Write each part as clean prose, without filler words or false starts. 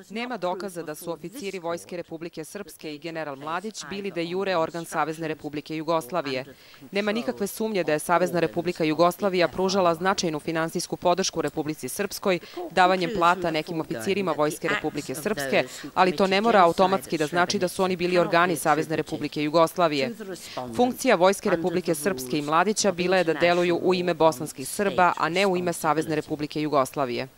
Nema dokaza da su oficiri Vojske Republike Srpske i general Mladić bili de jure organ Savezne Republike Jugoslavije. Nema nikakve sumnje da je Savezna Republika Jugoslavija pružala značajnu finansijsku podršku Republici Srpskoj davanjem plata nekim oficirima Vojske Republike Srpske, ali to ne mora automatski da znači da su oni bili organi Savezne Republike Jugoslavije. Funkcija Vojske Republike Srpske i Mladića bila je da deluju u ime bosanskih Srba, a ne u ime Savezne Republike Jugoslavije.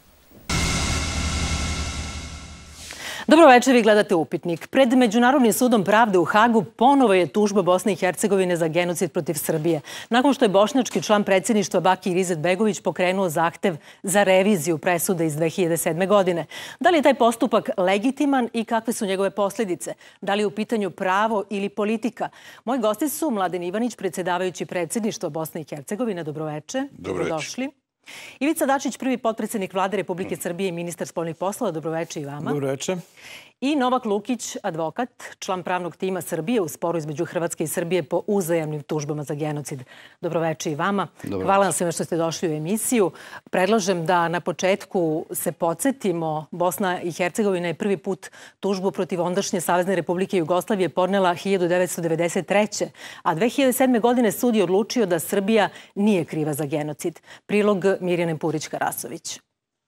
Dobro večer, vi gledate Upitnik. Pred Međunarodnim sudom pravde u Hagu ponovo je tužba Bosne i Hercegovine za genocid protiv Srbije. Nakon što je bošnjački član predsjedništva Bakir Izetbegović pokrenuo zahtev za reviziju presude iz 2007. godine. Da li je taj postupak legitiman i kakve su njegove posljedice? Da li je u pitanju pravo ili politika? Moji gosti su Mladen Ivanić, predsjedavajući predsjedništva Bosne i Hercegovine. Dobroveče. Dobrodošli. Ivica Dačić, prvi potpredsjednik Vlade Republike Srbije i ministar spoljnih poslova. Dobroveče i vama. Dobroveče. I Novak Lukić, advokat, član pravnog tima Srbije u sporu između Hrvatske i Srbije po uzajamnim tužbama za genocid. Dobroveče i vama. Hvala vam svima što ste došli u emisiju. Predlažem da na početku se podsjetimo. Bosna i Hercegovina je prvi put tužbu protiv ondašnje Savezne Republike Jugoslavije podnela 1993. A 2007. godine sud je odlučio da Srbija nije kriva za genocid. Prilog Mirjane Purić-Karasović.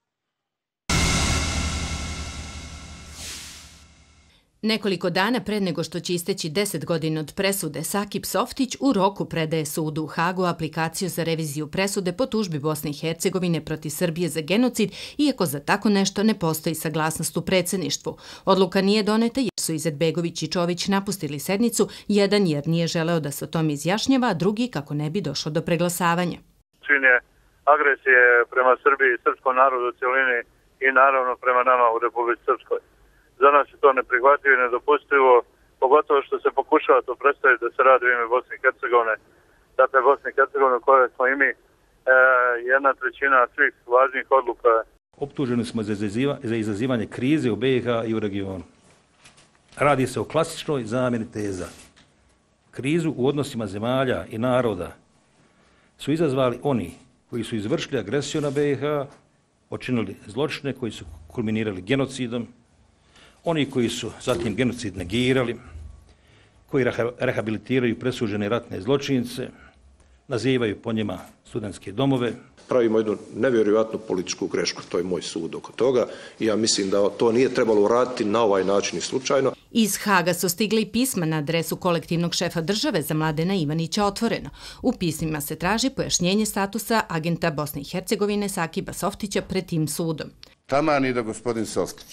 Nekoliko dana pred nego što će isteći 10 godina od presude, Sakip Softić u roku predaje sudu u Hagu aplikaciju za reviziju presude po tužbi Bosne i Hercegovine protiv Srbije za genocid, iako za tako nešto ne postoji saglasnost u predsjedništvu. Odluka nije doneta jer su Izetbegović i Čović napustili sednicu, jedan jer nije želeo da se o tom izjašnjava, a drugi kako ne bi došlo do preglasavanja. Čin je agresije prema Srbiji i srpskom narodu u cijelini i naravno prema nama u Republici Srpskoj. Za nas je to neprihvatljivo i nedopustivo, pogotovo što se pokušava to predstaviti da se radi u ime Bosne i Hercegovine. Dakle, Bosne i Hercegovine u kojoj smo i mi 1/3 svih važnih odluka. Optuženi smo za izazivanje krize u BiH i u regionu. Radi se o klasičnoj zamjeni teza. Krizu u odnosima zemalja i naroda su izazvali oni koji su izvršili agresiju na BiH, počinili zločine koji su kulminirali genocidom, oni koji su zatim genocid negirali, koji rehabilitiraju presuđene ratne zločince, nazivaju po njima studentske domove. Pravimo jednu nevjerojatnu političku grešku, to je moj sud oko toga i ja mislim da to nije trebalo uraditi na ovaj način i slučajno. Iz Haga su stigli pisma na adresu kolektivnog šefa države za Mladena Ivanića Otvoreno. U pismima se traži pojašnjenje statusa agenta Bosne i Hercegovine Sakiba Softića pred tim sudom. Taman i da gospodin Softić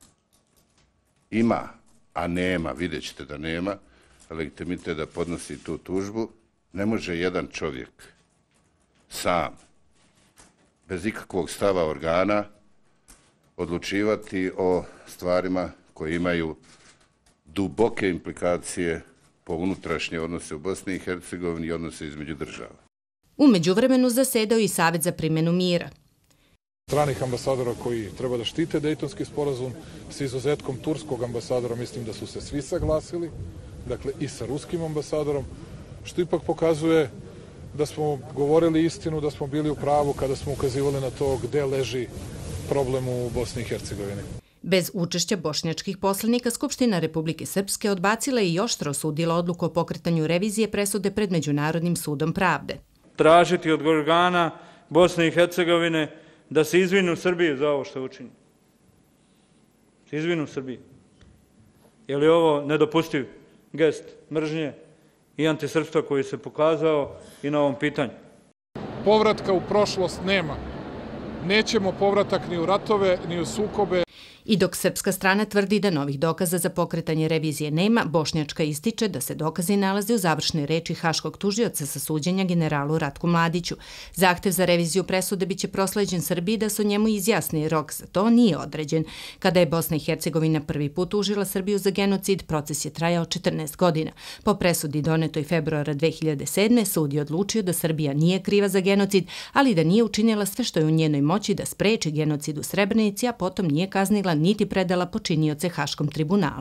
ima, a nema, vidjet ćete da nema, legitimitet da podnosi tu tužbu, ne može jedan čovjek sam, bez ikakvog stava organa, odlučivati o stvarima koje imaju duboke implikacije po unutrašnje odnose u Bosni i Hercegovini i odnose između država. U međuvremenu zasedao i Savjet za primjenu mira. Stranih ambasadora koji treba da štite Dejtonski sporazum, s izuzetkom turskog ambasadora, mislim da su se svi saglasili, dakle i sa ruskim ambasadorom, što ipak pokazuje da smo govorili istinu, da smo bili u pravu kada smo ukazivali na to gde leži problem u Bosni i Hercegovini. Bez učešća bošnjačkih poslanika, Skupština Republike Srpske odbacila i oštro osudila odluku o pokretanju revizije presude pred Međunarodnim sudom pravde. Tražiti od organa Bosne i Hercegovine da se izvinu Srbiji za ovo što je učinjeno. Se izvinu Srbiji. Je li ovo nedopustiv gest mržnje i antisrpstva koji se pokazao i na ovom pitanju? Povratka u prošlost nema. Nećemo povratak ni u ratove, ni u sukobe. I dok srpska strana tvrdi da novih dokaza za pokretanje revizije nema, bošnjačka ističe da se dokazi nalaze u završnoj reči haškog tužioca sa suđenja generalu Ratku Mladiću. Zahtev za reviziju presude biće prosleđen Srbiji da se o njemu izjasni, rok za to nije određen. Kada je Bosna i Hercegovina prvi put tužila Srbiju za genocid, proces je trajao 14 godina. Po presudi donetoj februara 2007. sud je odlučio da Srbija nije kriva za genocid, ali da nije učinila sve što je u njenoj moći da spreči genocid u Srebrenici, a potom nije kaznila niti predala počinioce Haškom tribunalu.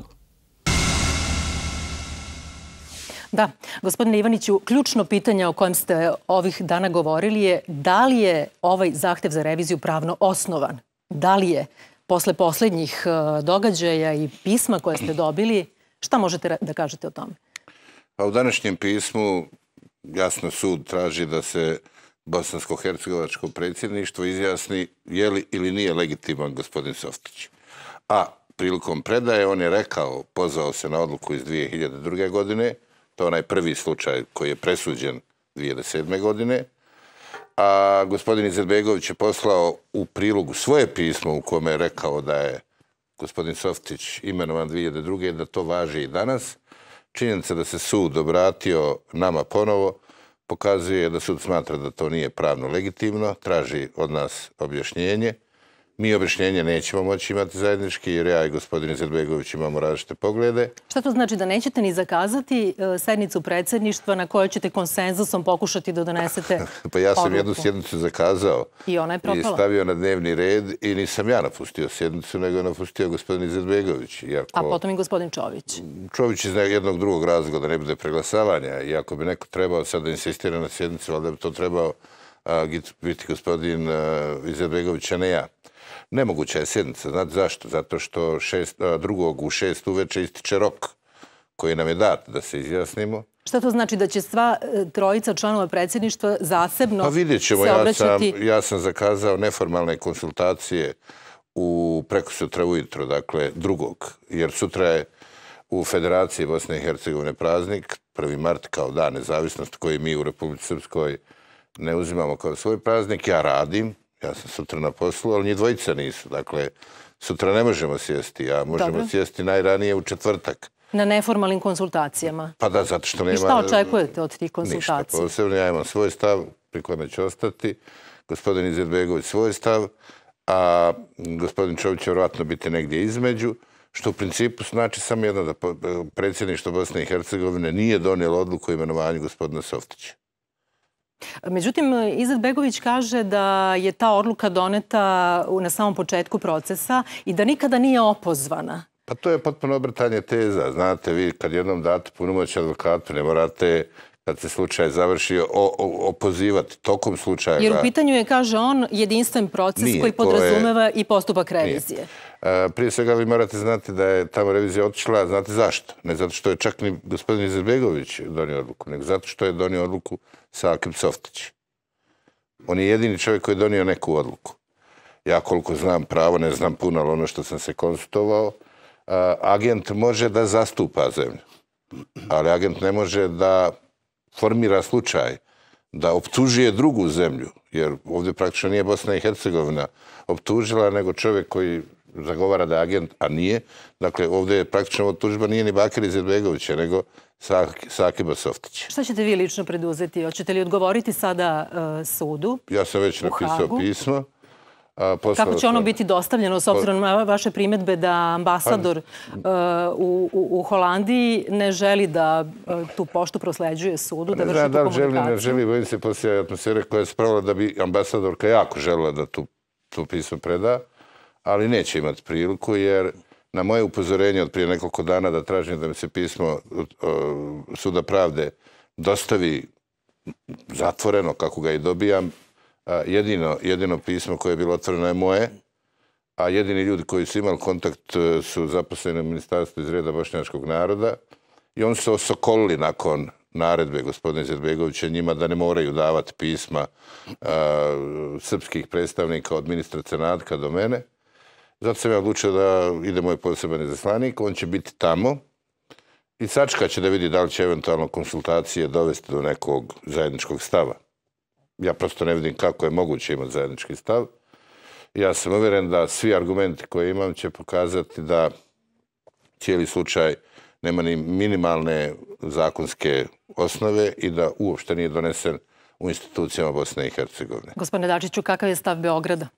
Da, gospodine Ivaniću, ključno pitanje o kojem ste ovih dana govorili je da li je ovaj zahtev za reviziju pravno osnovan? Da li je posle poslednjih događaja i pisma koje ste dobili. Šta možete da kažete o tome? Pa u današnjem pismu jasno sud traži da se bosansko-hercegovačko predsjedništvo izjasni je li ili nije legitiman gospodin Softić. A prilikom predaje on je rekao, pozvao se na odluku iz 2002. godine, to je onaj prvi slučaj koji je presuđen 2007. godine, a gospodin Izetbegović je poslao u prilogu svoje pismo u kome je rekao da je gospodin Softić imenovan 2002. da to važi i danas. Činjenica da se sud obratio nama ponovo pokazuje da sud smatra da to nije pravno legitimno, traži od nas objašnjenje. Mi objašnjenje nećemo moći imati zajednički jer ja i gospodin Izetbegović imamo različite poglede. Šta to znači, da nećete ni zakazati sednicu predsjedništva na kojoj ćete konsenzusom pokušati da donesete odluku? Pa ja sam jednu sjednicu zakazao i ona je propala. I stavio na dnevni red i nisam ja napustio sjednicu, nego je napustio gospodin Izetbegović. A potom i gospodin Čović. Čović iz jednog drugog razloga da ne bude preglasavanja. I ako bi neko trebao sad da insistira na sjednicu, ali da bi to trebao biti gospodin Izetbegović, a ne ja. Nemoguća je sjednica. Znate zašto? Zato što 2. u 6 uveče ističe rok koji nam je dat da se izjasnimo. Šta to znači, da će sva trojica članova predsjedništva zasebno se obraćati? Pa vidjet ćemo. Ja sam zakazao neformalne konsultacije prekosutra ujutro, dakle 2. jer sutra je u Federaciji Bosne i Hercegovine praznik, 1. mart kao dan nezavisnosti koji mi u Republici Srpskoj ne uzimamo kao svoj praznik. Ja radim. Ja sam sutra na poslu, ali njih dvojica nisu. Dakle, sutra ne možemo sjesti, a možemo sjesti najranije u četvrtak. Na neformalnim konsultacijama? Pa da, zato što nema... I šta očekujete od tih konsultacija? Ništa posebno. Ja imam svoj stav, pri kome ću ostati. Gospodin Izetbegović svoj stav, a gospodin Čović će vjerojatno biti negdje između, što u principu znači samo jedno, da predsjedništvo Bosne i Hercegovine nije donijelo odluku o imenovanju gospodina Softića. Međutim, Izetbegović kaže da je ta odluka doneta na samom početku procesa i da nikada nije opozvana. Pa to je potpuno obrtanje teza. Znate, vi kad jednom date punomoć advokatu, ne morate, kad se slučaj završi, opozivati tokom slučaja. Jer u pitanju je, kaže on, jedinstven proces koji podrazumeva i postupak revizije. Prije svega vi morate znati da je tamo revizija otišla, znate zašto? Ne zato što je čak ni gospodin Izetbegović donio odluku, nego zato što je donio odluku Sakip Softić. On je jedini čovjek koji je donio neku odluku. Ja koliko znam pravo, ne znam puno, ali ono što sam se konsultovao, agent može da zastupa zemlju, ali agent ne može da formira slučaj, da optužuje drugu zemlju, jer ovdje praktično nije Bosna i Hercegovina optužila, nego čovjek koji zagovara da je agent, a nije. Dakle, ovdje je praktično tužba nije ni Bakir Izetbegovića, nego Sakiba Softića. Šta ćete vi lično preduzeti? Hoćete li odgovoriti sada sudu? Ja sam već napisao pismo. Kako će ono biti dostavljeno s obzirom na vaše primjedbe da ambasador u Holandiji ne želi da tu poštu prosleđuje sudu, da vrši tu komunikaciju? Da li želi, ne želi, bojim se poslije atmosfere koja je spravila da bi ambasadorka jako želela da tu pismo preda, ali neće imati priliku jer na moje upozorenje od prije nekoliko dana da tražim da mi se pismo Suda pravde dostavi zatvoreno kako ga i dobijam. Jedino pismo koje je bilo otvoreno je moje, a jedini ljudi koji su imali kontakt su zaposleni u ministarstvu iz reda bošnjačkog naroda i oni su osokolili nakon naredbe gospodina Izetbegovića njima da ne moraju davati pisma srpskih predstavnika od ministra Cenatka do mene. Zato sam ja odlučio da ide moj poseban izaslanik, on će biti tamo i sačekat će da vidi da li će eventualno konsultacije dovesti do nekog zajedničkog stava. Ja prosto ne vidim kako je moguće imati zajednički stav. Ja sam uvjeren da svi argumenti koje imam će pokazati da cijeli slučaj nema ni minimalne zakonske osnove i da uopšte nije donesen u institucijama Bosne i Hercegovine. Gospodine Dačiću, kakav je stav Beograda?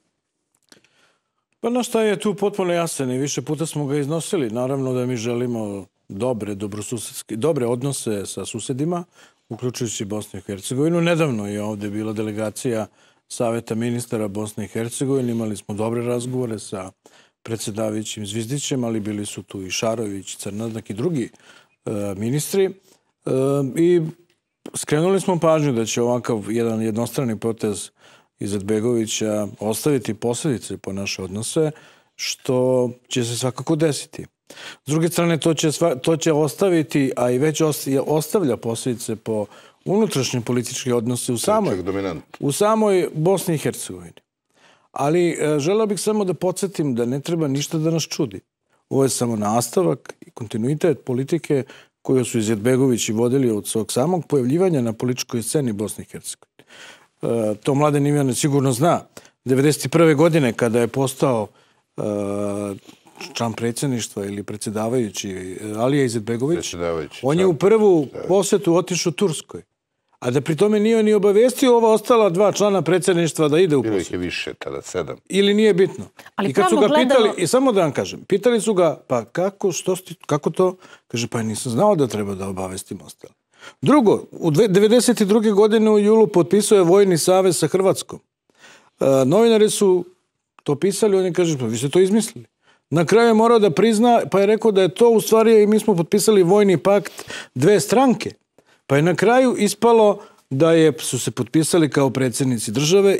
Pa naš stav je tu potpuno jasan i više puta smo ga iznosili. Naravno da mi želimo dobre odnose sa susedima, uključujući Bosnu i Hercegovinu. Nedavno je ovdje bila delegacija Saveta ministara Bosne i Hercegovine. Imali smo dobre razgovore sa predsjedavajućim Zvizdićem, ali bili su tu i Šarović, Crnoznak i drugi ministri. I skrenuli smo pažnju da će ovakav jedan jednostrani potez Izetbegovića ostaviti posljedice po naše odnose što će se svakako desiti. S druge strane, to će ostaviti, a i već ostavlja posljedice po unutrašnje političke odnose u samoj Bosni i Hercegovini. Ali želeo bih samo da podsjetim da ne treba ništa da nas čudi. Ovo je samo nastavak i kontinuitet politike koju su Izetbegovići vodili od svog samog pojavljivanja na političkoj sceni Bosne i Hercegovine. To Mladen Ivanović sigurno zna. 1991. godine kada je postao član predsjedništva ili predsjedavajući Alija Izetbegović, on je u prvu posjetu otišao Turskoj. A da pri tome nije ni obavestio ova ostala dva člana predsjedništva da ide u posjet. Bilo ih je više, tada 7. Ili nije bitno. I kad su ga pitali, i samo da vam kažem, pitali su ga, pa kako to? Kaže, pa nisam znao da treba da obavestim ostalo. Drugo, u 1992. godine u julu potpisao je Vojni savez sa Hrvatskom. Novinari su to pisali, oni kažu, pa vi ste to izmislili. Na kraju je morao da prizna, pa je rekao da je to u stvari, i mi smo potpisali vojni pakt dve stranke. Pa je na kraju ispalo da su se potpisali kao predsjednici države,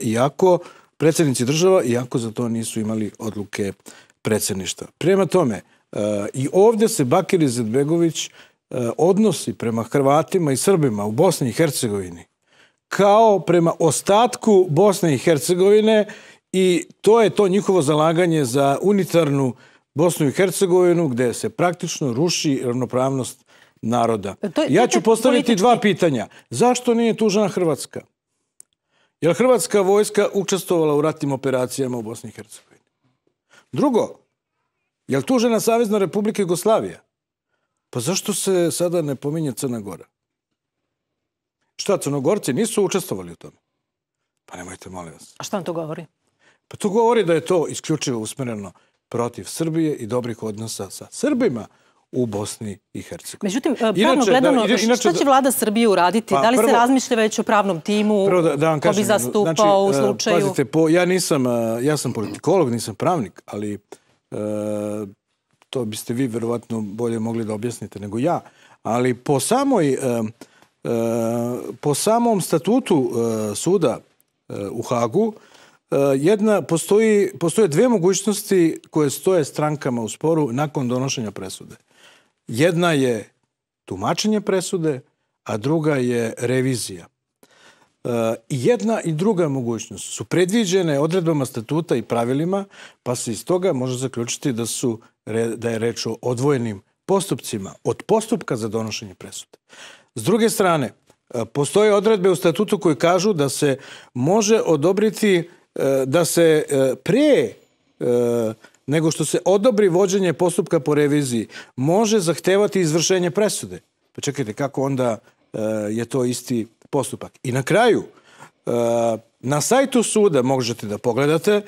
iako za to nisu imali odluke predsjedništva. Prema tome, i ovdje se Bakir Izetbegović odnosi prema Hrvatima i Srbima u Bosni i Hercegovini kao prema ostatku Bosne i Hercegovine i to je to njihovo zalaganje za unitarnu Bosnu i Hercegovinu gdje se praktično ruši ravnopravnost naroda. Ja ću postaviti dva pitanja. Zašto nije tužena Hrvatska? Je li Hrvatska vojska učestvovala u ratnim operacijama u Bosni i Hercegovini? Drugo, je li tužena Savezna Republika Jugoslavija? Pa zašto se sada ne pominje Crna Gora? Šta, Crnogorci nisu učestvovali u tome? Pa nemojte, molim vas. A šta vam to govori? Pa to govori da je to isključivo usmjereno protiv Srbije i dobrih odnosa sa Srbima u Bosni i Hercegovini. Međutim, pravno gledano, šta će vlada Srbije uraditi? Da li se razmišlja već o pravnom timu ko bi zastupao u slučaju? Pazite, ja sam politikolog, nisam pravnik, ali to biste vi verovatno bolje mogli da objasnite nego ja. Ali po samom statutu suda u Hagu postoje dve mogućnosti koje stoje strankama u sporu nakon donošenja presude. Jedna je tumačenje presude, a druga je revizija. Jedna i druga mogućnost su predviđene odredbama statuta i pravilima, pa se iz toga može zaključiti da je reč o odvojenim postupcima od postupka za donošenje presude. S druge strane, postoje odredbe u statutu koje kažu da se može odobriti da se pre nego što se odobri vođenje postupka po reviziji može zahtevati izvršenje presude. Pa čekajte, kako onda je to isti postupak? I na kraju, na sajtu suda možete da pogledate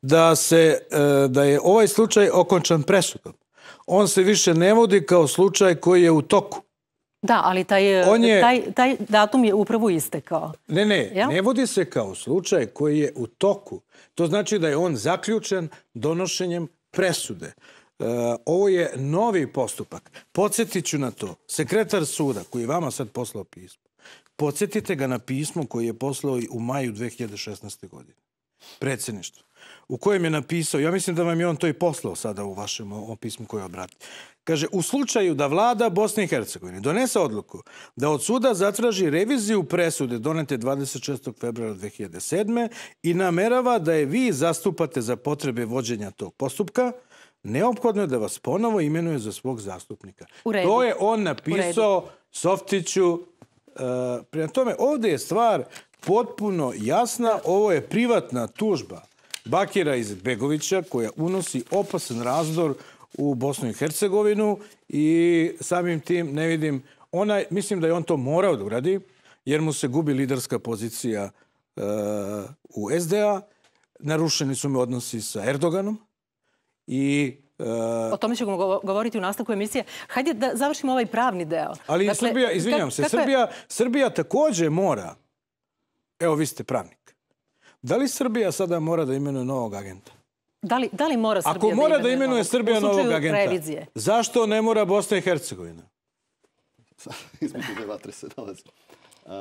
da je ovaj slučaj okončan presudom. On se više ne vodi kao slučaj koji je u toku. Da, ali taj datum je upravo istekao. Ne vodi se kao slučaj koji je u toku. To znači da je on zaključen donošenjem presude. Ovo je novi postupak. Podsjetit ću na to. Sekretar suda koji je vama sad poslao pismo, podsjetite ga na pismo koje je poslao u maju 2016. godine. Predsjedništvo. U kojem je napisao, ja mislim da vam je on to i poslao sada u vašem pismu koje obrati. Kaže, u slučaju da vlada Bosne i Hercegovine donese odluku da od suda zatraži reviziju presude donete 26. februara 2007. i namerava da je vi zastupate za potrebe vođenja tog postupka, neophodno je da vas ponovo imenuje za svog zastupnika. To je on napisao Softiću. Prema tome, ovdje je stvar potpuno jasna. Ovo je privatna tužba Bakira Izetbegovića koja unosi opasan razdor u Bosnu i Hercegovinu i samim tim ne vidim, mislim da je on to morao da uradi jer mu se gubi liderska pozicija u SDA, narušeni su mu odnosi sa Erdoganom i o tome ćemo govoriti u nastavku emisije. Hajde da završimo ovaj pravni deo. Ali Srbija, izvinjam se, Srbija također mora, evo vi ste pravnik, da li Srbija sada mora da imenuje novog agenta? Da li mora Srbija ako mora da imenuje Srbija novog agenta, zašto ne mora Bosna i Hercegovina? Između dve vatre se nalazi.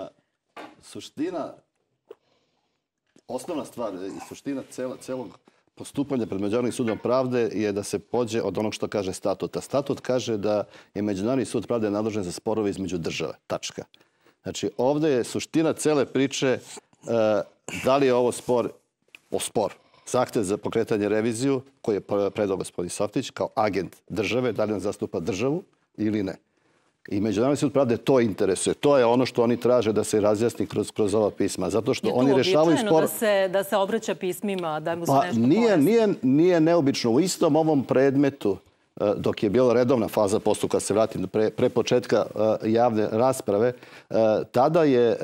Suština, osnovna stvar i suština celog postupanje pred Međunarodnim sudom pravde je da se pođe od onog što kaže statut. A statut kaže da je Međunarodni sud pravde nadležan za sporove između država. Tačka. Znači, ovdje je suština cele priče da li je ovo spor. Zahtev za pokretanje reviziju koji je predao gospodin Softić kao agent države, da li on zastupa državu ili ne. I Međunarodni sud pravde to interesuje. To je ono što oni traže da se razjasni kroz ova pisma. Zato što oni rešavaju spor... da se obraća pismima, da mu se nešto pojasni? Nije neobično. U istom ovom predmetu, dok je bila redovna faza postupka, se vratim pre početka javne rasprave, tada je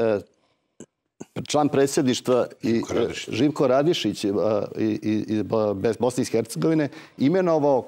član predsjedništva Živko Radišić iz Bosne i Hercegovine imenovao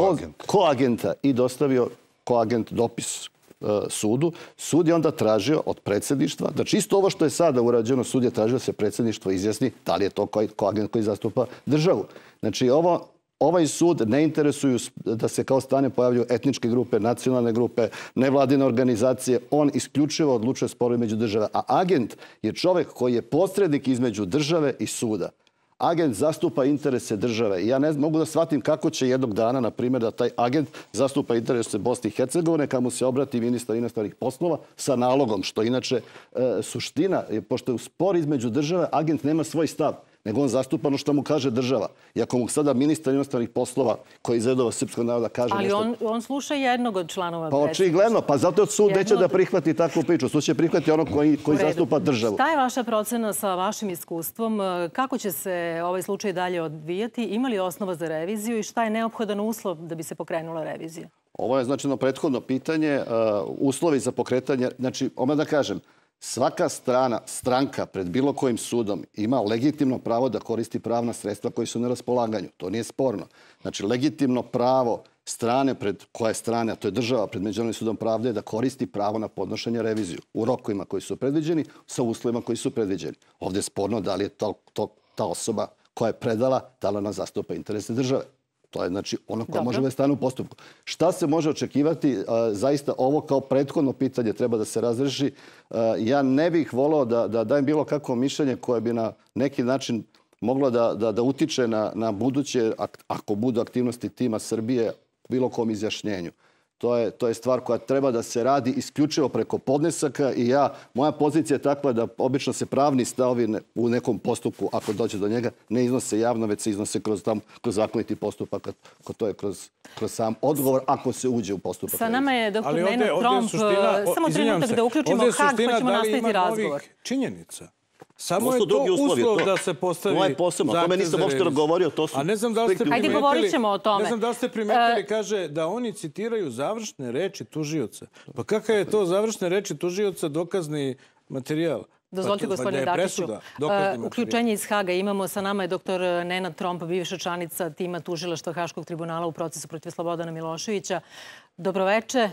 koagenta i dostavio koagent dopis sudu. Sud je onda tražio od predsjedništva, znači isto ovo što je sada urađeno, sud je tražio da se predsjedništvo izjasni da li je to koagent koji zastupa državu. Znači ovaj sud ne interesuju da se kao strane pojavljuju etničke grupe, nacionalne grupe, nevladine organizacije. On isključivo odlučuje sporovi među države. A agent je čovjek koji je posrednik između države i suda. Agent zastupa interese države. Ja ne mogu da shvatim kako će jednog dana, na primjer, da taj agent zastupa interese Bosne i Hercegovine, kad mu se obrati ministar inostranih poslova sa nalogom, što inače suština, pošto je u spor između države, agent nema svoj stav, nego on zastupa ono što mu kaže država. I ako mu sada ministar inostranih poslova koji iz redova srpskog naroda kaže nešto... Ali on sluša jednog od članova predsjedništva. Pa očigledno, pa zato sud neće da prihvati takvu priču. Sud će prihvati onog koji zastupa državu. Šta je vaša procena sa vašim iskustvom? Kako će se ovaj slučaj dalje odvijati? Ima li osnova za reviziju i šta je neophodan uslov da bi se pokrenula revizija? Ovo je znači prethodno pitanje. Uslovi za pokretanje... Znači, odmah da kažem, svaka stranka pred bilo kojim sudom ima legitimno pravo da koristi pravna sredstva koji su na raspolaganju. To nije sporno. Znači, legitimno pravo strane koja je strane, a to je država pred Međunarodnim sudom pravde, da koristi pravo na podnošenje reviziju u rokovima koji su predviđeni sa uslovima koji su predviđeni. Ovdje je sporno da li je ta osoba koja je predala, da li ona zastupa interese države. To je znači ono koje može da stane u postupku. Šta se može očekivati? Zaista ovo kao prethodno pitanje treba da se razreši. Ja ne bih volao da dajem bilo kakvo mišljenje koje bi na neki način moglo da utiče na buduće, ako budu aktivnosti tima Srbije, bilo kom izjašnjenju. To je stvar koja treba da se radi isključivo preko podnesaka i moja pozicija je takva da obično se pravni stavovi u nekom postupku, ako dođe do njega, ne iznose javno, već se iznose kroz zakoniti postupak, to je kroz sam odgovor, ako se uđe u postupak. Sa nama je dr. Nenad Tromp. Samo trenutak da uključimo Hag, pa ćemo nastaviti razgovor. Činjenica. Samo je to uslov da se postavi zahtev za reviziju. A ne znam da li ste primetili... Ajde, govorit ćemo o tome. Ne znam da li ste primetili, kaže da oni citiraju završne reči tužioca. Pa kakav je to završne reči tužioca dokazni materijal? Dozvolite, gospodine Dačiću. Uključenje iz Haga imamo. Sa nama je dr. Nenad Tromp, bivša članica tima tužilaštva Haškog tribunala u procesu protiv Slobodana Miloševića. Dobroveče,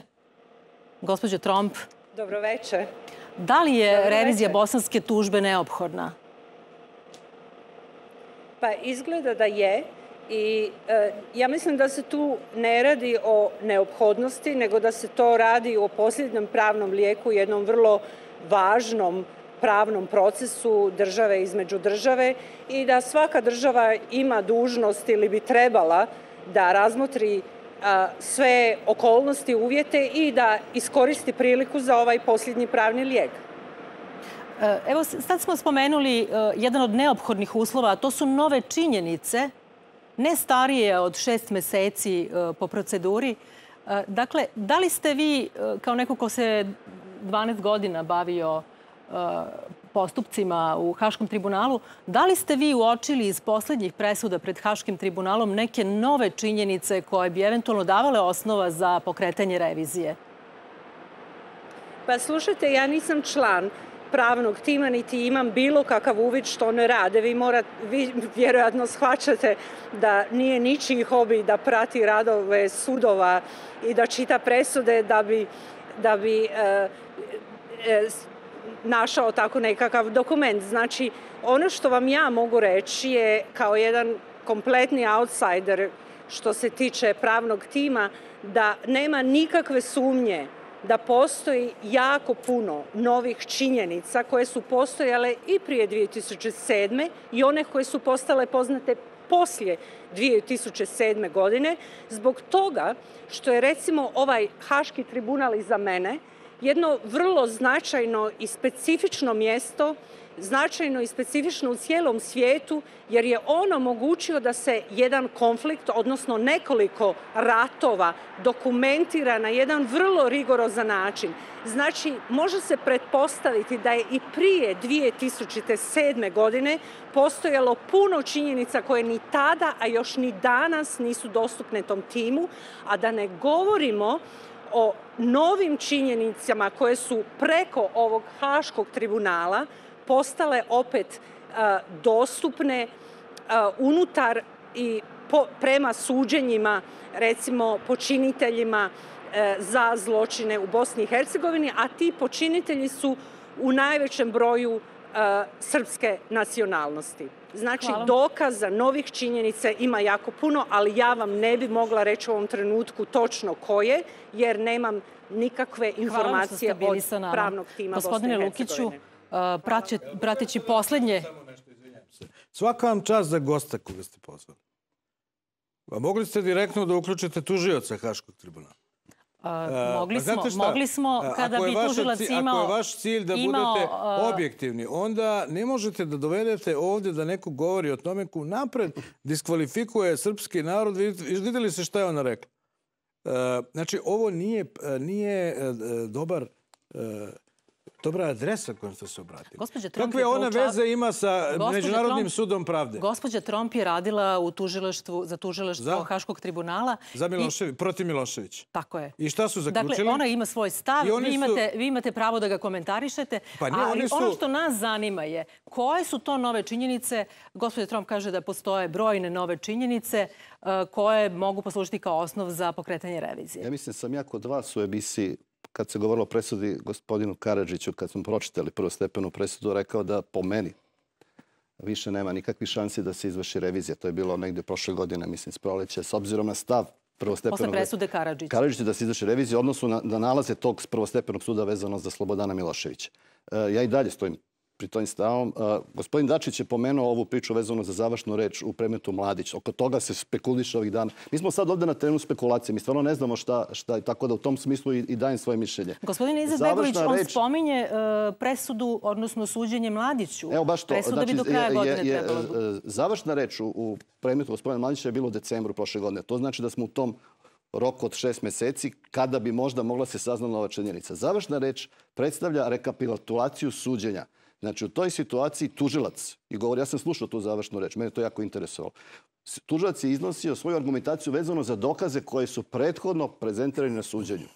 gospođo Tromp. Dobroveče. Da li je revizija bosanske tužbe neophodna? Pa izgleda da je. I ja mislim da se tu ne radi o neophodnosti, nego da se to radi o posljednjem pravnom lijeku, jednom vrlo važnom pravnom procesu države između države i da svaka država ima dužnost ili bi trebala da razmotri sve okolnosti, uvjete i da iskoristi priliku za ovaj posljednji pravni lijek. Evo, sad smo spomenuli jedan od neophodnih uslova, a to su nove činjenice, ne starije od 6 meseci po proceduri. Dakle, da li ste vi, kao neko ko se 12 godina bavio postupcima u Haškom tribunalu, da li ste vi uočili iz posljednjih presuda pred Haškim tribunalom neke nove činjenice koje bi eventualno davale osnova za pokretanje revizije? Pa slušajte, ja nisam član pravnog tima, niti imam bilo kakav uvid što one rade. Vi vjerojatno shvaćate da nije ničiji hobi da prati radove sudova i da čita presude da bi našao tako nekakav dokument. Znači, ono što vam ja mogu reći je kao jedan kompletni outsider što se tiče pravnog tima, da nema nikakve sumnje da postoji jako puno novih činjenica koje su postojale i prije 2007. i one koje su postale poznate poslije 2007. godine, zbog toga što je recimo ovaj Haški tribunal iza mene jedno vrlo značajno i specifično mjesto, značajno i specifično u cijelom svijetu, jer je on omogućio da se jedan konflikt, odnosno nekoliko ratova, dokumentira na jedan vrlo rigorozan način. Znači, može se pretpostaviti da je i prije 2007. godine postojalo puno činjenica koje ni tada, a još ni danas nisu dostupne tom timu, a da ne govorimo o novim činjenicama koje su preko ovog Haškog tribunala postale opet dostupne unutar i prema suđenjima, recimo počiniteljima za zločine u Bosni i Hercegovini, a ti počinitelji su u najvećem broju srpske nacionalnosti. Znači, dokaza, novih činjenica ima jako puno, ali ja vam ne bi mogla reći u ovom trenutku točno koje, jer nemam nikakve informacije od pravnog tima Bosne i Hercegovine. Prateći poslednje... Svaka vam čast za gosta koga ste pozvali. Mogli ste direktno da uključite tužioca Haškog tribunala. Mogli smo kada bi tužilac imao... Ako je vaš cilj da budete objektivni, onda ne možete da dovedete ovdje da neko govori o tome ko napred diskvalifikuje srpski narod. Vidjeli ste šta je ona rekla? Znači, ovo nije dobra adresa kojom ste se obratili. Kakve ona veze ima sa Međunarodnim sudom pravde? Gospođa Tromp je radila za tužilaštvo Haškog tribunala. Protiv Miloševića. Tako je. I šta su zaključili? Dakle, ona ima svoj stav, vi imate pravo da ga komentarišete. Ali ono što nas zanima je koje su to nove činjenice. Gospođa Tromp kaže da postoje brojne nove činjenice koje mogu poslužiti kao osnov za pokretanje revizije. Ja mislim sam kod vas u emisiji kad se govorilo o presudi gospodinu Karadžiću, kad smo pročitali prvostepenu presudu, rekao da po meni više nema nikakvih šansi da se izvrši revizija. To je bilo negdje prošle godine, mislim, s proleća. S obzirom na stav prvostepenog... Posle presude Karadžića. Karadžića da se izvrši revizija, odnosno na nalaze tog prvostepenog suda vezano za Slobodana Miloševića. Ja i dalje stojim pri tom stavom. Gospodin Dačić je pomenuo ovu priču vezano za završnu reč u predmetu Mladić. Oko toga se spekuliše ovih dana. Mi smo sad ovdje na terenu spekulacije. Mi stvarno ne znamo šta je, tako da u tom smislu i dajem svoje mišljenje. Gospodin Izetbegović, on spominje presudu, odnosno suđenje Mladiću. Evo baš to. Presuda bi do kraja godine trebalo. Završna reč u predmetu gospodina Mladića je bilo u decembru prošle godine. To znači da smo u tom roku od 6 mjeseci, kada bi možda mogla se saznati nova činjenica. Završna reč predstavlja rekapitulaciju suđenja. Znači, u toj situaciji tužilac, i govori, ja sam slušao tu završnu reč, mene to jako interesovalo, tužilac je iznosio svoju argumentaciju vezano za dokaze koje su prethodno prezentirani na suđenju.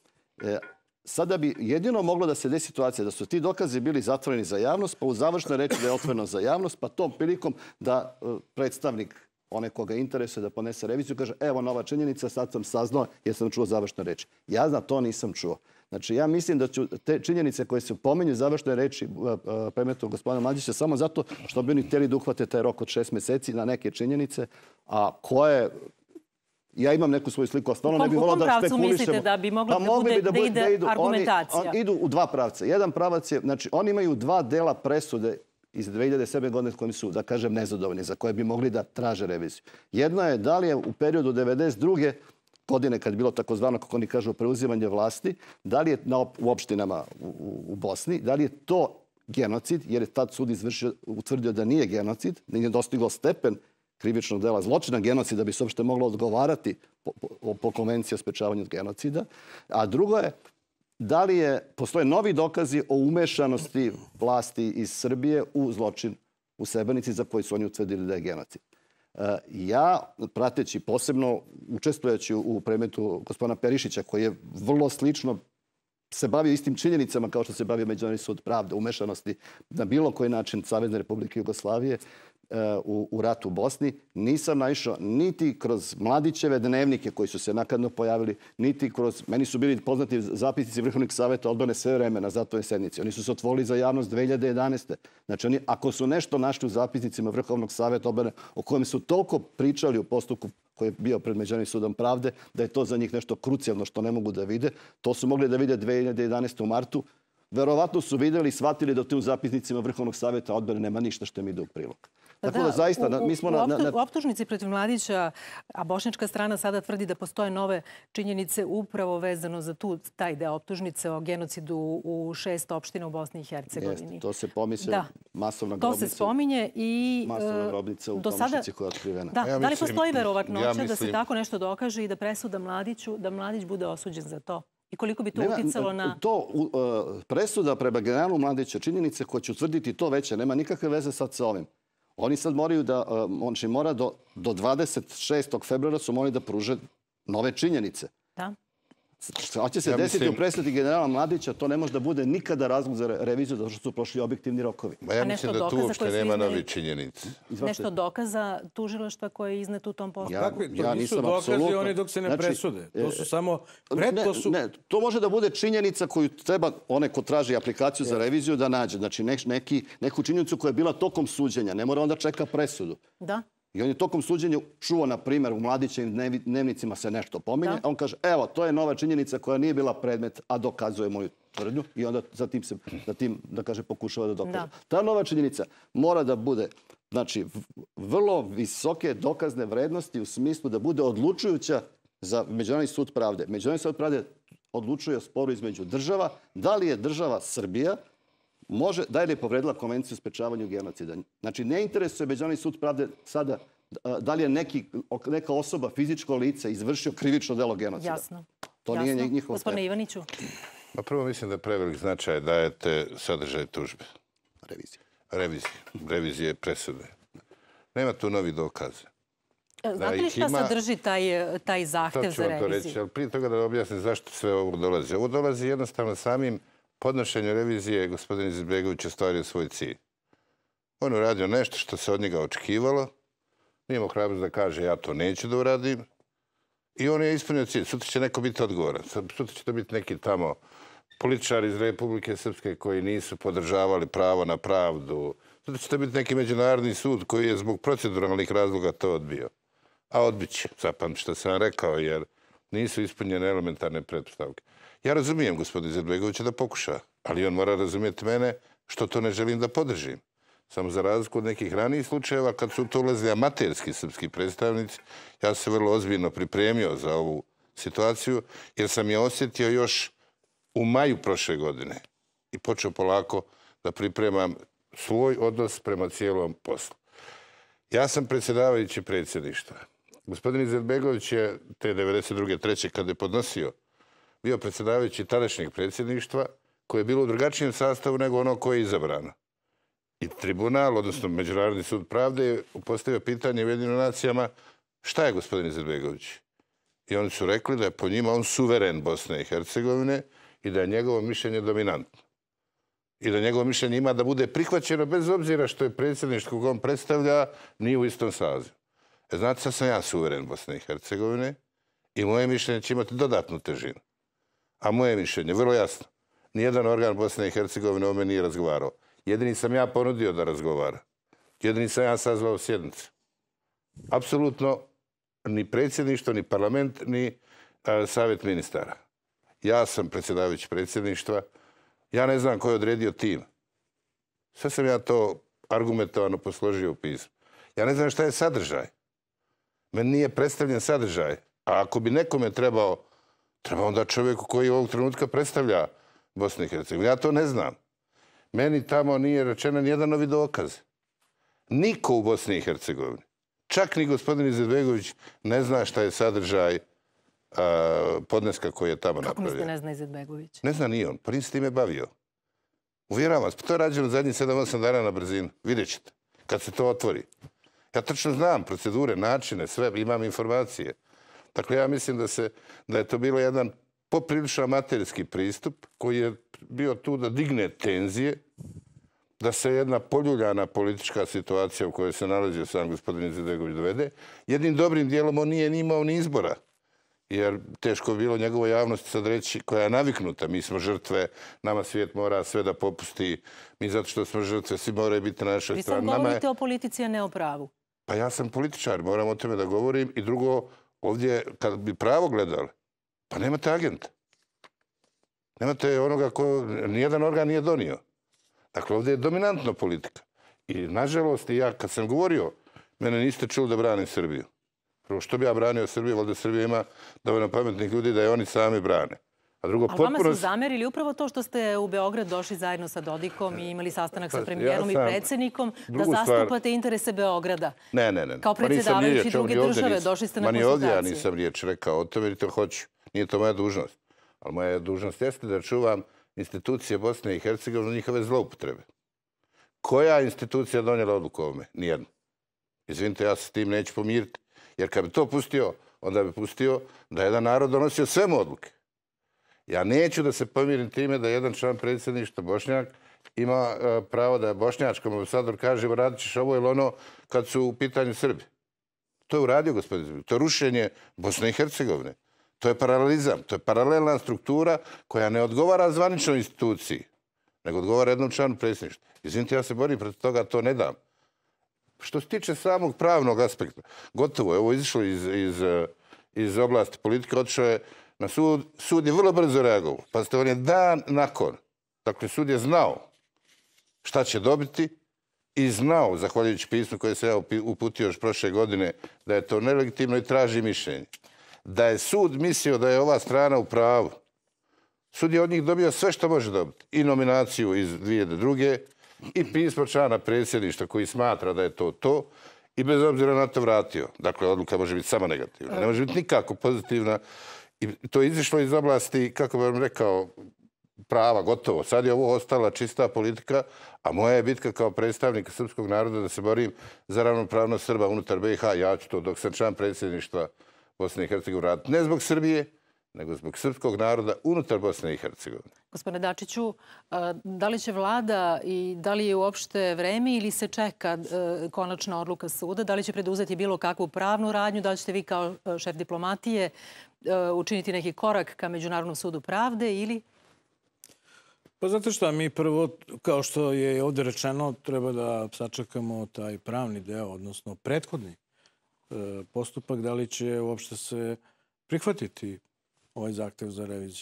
Sada bi jedino moglo da se desi situacija da su ti dokazi bili zatvoreni za javnost, pa u završnoj reči da je otvoreno za javnost, pa tom prilikom da predstavnik one koga interesuje da ponese reviziju kaže evo nova činjenica, sad sam saznao jer sam čuo završne reči. Ja na to nisam čuo. Znači, ja mislim da ću te činjenice koje se pominju završne reči predmetu gospodina Mladića samo zato što bi oni htjeli da uhvate taj rok od 6 mjeseci na neke činjenice, a koje... Ja imam neku svoju sliku, a stvarno ne bih volao da spekulišemo. U kom pravcu mislite da bi mogla da ide argumentacija? Idu u dva pravca. Jedan pravac je, znači, oni imaju dva dela presude iz 2007. godine kojim su, da kažem, nezadovoljni, za koje bi mogli da traže reviziju. Jedna je da li je u periodu 1992. godine, kad je bilo takozvano, kako oni kažu, preuzimanje vlasti, da li je u opštinama u Bosni, da li je to genocid, jer je tad sud utvrdio da nije genocid, da nije dostiglo stepen krivičnog dela zločina genocida da bi se uopšte moglo odgovarati po konvenciji o sprečavanju genocida. A drugo je, da li postoje novi dokazi o umešanosti vlasti iz Srbije u zločin u Srebrenici za koji su oni utvrdili da je genocid. Ja, prateći posebno, učestvujući u predmetu gospodina Perišića, koji je vrlo slično se bavio istim činjenicama kao što se bavio Međunarodni sud pravde, umešanosti na bilo koji način Savezne Republike Jugoslavije u ratu u Bosni, nisam naišao niti kroz Mladićeve dnevnike koji su se naknadno pojavili, niti kroz... Meni su bili poznati zapisnici Vrhovnog savjeta odbrane sve vreme na zatvorenoj sednici. Oni su se otvorili za javnost 2011. Znači, ako su nešto našli u zapisnicima Vrhovnog savjeta odbrane o kojem su toliko pričali u postupku koji je bio pred Međunarodnim sudom pravde, da je to za njih nešto krucijalno što ne mogu da vide. To su mogli da vide 2011. u martu. Verovatno su videli i shvatili da u tim zapisnicima Vrhovnog savjeta odbrane nema ništa što im ide u prilog. Tako da zaista, mi smo u optužnici protiv Mladića, a bošnjačka strana sada tvrdi da postoje nove činjenice upravo vezano za taj deo optužnice o genocidu u 6 opština u Bosni i Hercegovini. To se pomiče masovna grobnica. To se spominje i masovna grobnica u Komšici koja je otkrivena. Da li postoji verovatnoća da se tako nešto dokaže i da presuda Mladiću, da Mladić bude osuđen za to? I koliko bi to uticalo na... Presuda prema generalu Mladića, činjenice koje će utvrditi to veće, nema nikakve veze sad sa ovim. Oni sad moraju da, mora do 26. februara su morali da pruže nove činjenice. Da. Šta će se desiti u presudi generala Mladića, to ne može da bude nikada razlog za reviziju, zato što su prošli objektivni rokovi. Ja mislim da tu uopšte nema novi činjenice. Nešto dokaza tužilaštva koje je iznet u tom postupku? To nisu dokazi oni dok se ne presude. To su samo... Ne, to može da bude činjenica koju treba onaj ko traži aplikaciju za reviziju da nađe. Znači neku činjenicu koja je bila tokom suđenja. Ne mora onda čeka presudu. Da. I on je tokom suđenja čuo, na primjer, u Mladićevim dnevnicima se nešto pominje, a on kaže, evo, to je nova činjenica koja nije bila predmet, a dokazuje moju tvrdnju i onda zatim, da kaže, pokušava da dokaže. Ta nova činjenica mora da bude, znači, vrlo visoke dokazne vrednosti u smislu da bude odlučujuća za Međunarodni sud pravde. Međunarodni sud pravde odlučuje o sporu između država, da li je država Srbija da li je povredila Konvenciju o sprečavanju genocida. Znači, ne interesuje Međunarodni sud pravde sada da li je neka osoba, fizičko lice, izvršio krivično delo genocida. Jasno. To nije njihov... Gospodine Ivaniću. Prvo mislim da prevelik značaj dajete sadržaj tužbe. Revizije presude. Nema tu novi dokaze. Znate li šta sadrži taj zahtev za reviziju? To ću vam to reći, ali prije toga da objasnim zašto sve ovo dolazi. Ovo dolazi jednostavno samim podnošenju revizije gospodin Izetbegović ostvario svoj cilj. On uradio nešto što se od njega očekivalo, nije imao hrabrost da kaže ja to neću da uradim i on je ispunio cilj. Sutra će neko biti odgovoran. Sutra će to biti neki tamo političari iz Republike Srpske koji nisu podržavali pravo na pravdu. Sutra će to biti neki međunarodni sud koji je zbog proceduralnih razloga to odbio. A odbit će, zapam što sam rekao, jer nisu ispunjene elementarne pretpostavke. Ja razumijem gospodin Izetbegovića da pokuša, ali on mora razumjeti mene što to ne želim da podržim. Samo za razliku od nekih ranijih slučajeva, kad su to ulazili amaterski srpski predstavnici, ja sam se vrlo ozbiljno pripremio za ovu situaciju, jer sam je osjetio još u maju prošle godine i počeo polako da pripremam svoj odnos prema cijelom poslu. Ja sam predsjedavajući predsjedništva. Gospodin Izetbegović je te 92. 3. kada je podnosio bio predsjedavajući tadašnjeg predsjedništva koje je bilo u drugačijem sastavu nego ono koje je izabrano. I tribunal, odnosno Međunarodni sud pravde, je postavio pitanje Ujedinjenim nacijama šta je gospodin Izetbegović. I oni su rekli da je po njima on suveren Bosne i Hercegovine i da je njegovo mišljenje dominantno. I da njegovo mišljenje ima da bude prihvaćeno bez obzira što je predsjedništvo kog on predstavlja nije u istom sazivu. Znate, sad sam ja suveren Bosne i Hercegovine i moje mišljenje će imati dodatnu težinu. A moje mišljenje, vrlo jasno, nijedan organ Bosne i Hercegovine o mene nije razgovarao. Jedini sam ja ponudio da razgovara. Jedini sam ja sazvao sjednicu. Apsolutno ni predsjedništvo, ni parlament, ni savjet ministara. Ja sam predsjedavajući predsjedništva. Ja ne znam ko je odredio tim. Sve sam ja to argumentovano posložio u pismu. Ja ne znam šta je sadržaj. Meni nije predstavljen sadržaj. A ako bi nekome trebao onda čovjeku koji ovog trenutka predstavlja Bosnu i Hercegovinu. Ja to ne znam. Meni tamo nije rečeno nijedan novi dokaz. Niko u Bosni i Hercegovini, čak ni gospodin Izetbegović, ne zna šta je sadržaj podneska koji je tamo napravio. Kako mislite ne zna Izetbegović? Ne zna ni on, pa nisi time bavio. Uvjeravam vas, pa to je rađeno zadnjih 7-8 dana na brzinu. Vidjet ćete, kad se to otvori. Ja tačno znam procedure, načine, sve, imam informacije. Dakle, ja mislim da je to bilo jedan poprilično amaterski pristup koji je bio tu da digne tenzije, da se jedna poljuljana politička situacija u kojoj se nalazio sam gospodin Izetbegović dovede. Jednim dobrim dijelom on nije ni imao ni izbora, jer teško je bilo njegovoj javnosti sad reći koja je naviknuta. Mi smo žrtve, nama svijet mora sve da popusti, mi zato što smo žrtve, svi moraju biti na našoj strani. Vi sam govorite o politici, a ne o pravu. Pa ja sam političar, moram o tome da govorim. I drugo, ovdje, kad bi pravo gledali, pa nemate agenta. Nemate onoga ko nijedan organ nije donio. Dakle, ovdje je dominantna politika. I, nažalost, ja kad sam govorio, mene niste čuli da branim Srbiju. Prvo, što bi ja branio Srbiju, valjda Srbija ima dovoljno pametnih ljudi da je oni sami brane. A drugo, ali vama su zamerili upravo to što ste u Beograd došli zajedno sa Dodikom i imali sastanak sa premijerom i predsjednikom, da zastupate interese Beograda. Ne. Kao predsjedavajući druge države došli ste na konsultacije. Ovdje ja nisam riječ rekao o tome, i to hoću. Nije to moja dužnost. Ali moja dužnost jeste da čuvam institucije Bosne i Hercegovine, njihove zloupotrebe. Koja institucija donijela odluku o ovome? Nijedno. Izvinite, ja se s tim neću pomiriti. Jer kad bi to pustio, onda bi pustio da jedan narod donosio svemu odluke. Ja neću da se pomirim time da jedan član predsjedništva Bošnjak ima pravo da bošnjačkom ambasador kaže radit ćeš ovo ili ono kad su u pitanju Srbi. To je uradio gospodin Srbi. To je rušenje Bosne i Hercegovine. To je paralelizam. To je paralelna struktura koja ne odgovara zvaničnoj instituciji, nego odgovara jednom članu predsjedništva. Izvinite, ja se borim protiv toga, to ne dam. Što se tiče samog pravnog aspekta, gotovo je ovo izišlo iz oblasti politike, otišao je na sud. Sud je vrlo brzo reagovao. Pazite, on je dan nakon. Dakle, sud je znao šta će dobiti i znao, zahvaljujući pismu koje se ja uputio još prošle godine, da je to nelegitimno i traži mišljenje. Da je sud mislio da je ova strana u pravu. Sud je od njih dobio sve što može dobiti. I nominaciju iz 2002. i pismo člana predsjedništva koji smatra da je to i bez obzira na to vratio. Dakle, odluka može biti samo negativna. Ne može biti nikako pozitivna. I to je izišlo iz oblasti, kako bih vam rekao, prava, gotovo. Sad je ovo ostala čista politika, a moja je bitka kao predstavnika srpskog naroda da se borim za ravnopravnost Srba unutar BiH. Ja ću to dok sam član predsjedništva Bosne i Hercegovine raditi. Ne zbog Srbije, nego zbog srpskog naroda unutar Bosne i Hercegovine. Gospodine Dačiću, da li će vlada i da li je uopšte vreme ili se čeka konačna odluka suda? Da li će preduzeti bilo kakvu pravnu radnju? Da li ćete vi kao šef diplomatije učiniti neki korak ka Međunarodnom sudu pravde ili... Pa znate šta, mi prvo, kao što je ovdje rečeno, treba da sačekamo taj pravni deo, odnosno prethodni postupak, da li će uopšte se prihvatiti ovaj zahtev za reviziju.